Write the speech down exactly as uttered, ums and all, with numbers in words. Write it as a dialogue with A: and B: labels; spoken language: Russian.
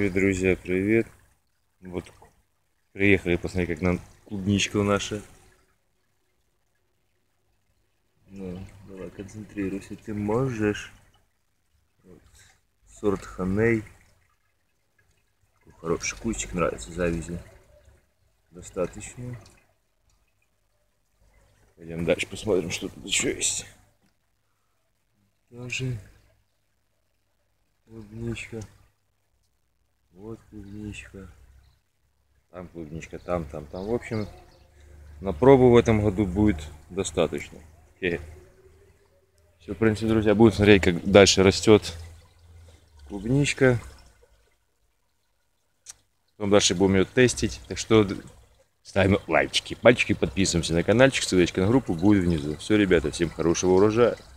A: Привет, друзья, привет. Вот приехали посмотреть, как нам клубничка наша. Ну, давай, концентрируйся, ты можешь. Вот. Сорт Ханей. Хороший кустик, нравится, завязи. Достаточно. Пойдем дальше посмотрим, что тут еще есть. Тоже клубничка. Вот клубничка. Там клубничка, там, там, там. В общем, на пробу в этом году будет достаточно. Хе-хе. Все, в принципе, друзья, будем смотреть, как дальше растет клубничка. Потом дальше будем ее тестить. Так что ставим лайчики, пальчики, подписываемся на каналчик. Ссылочка на группу будет внизу. Все, ребята, всем хорошего урожая.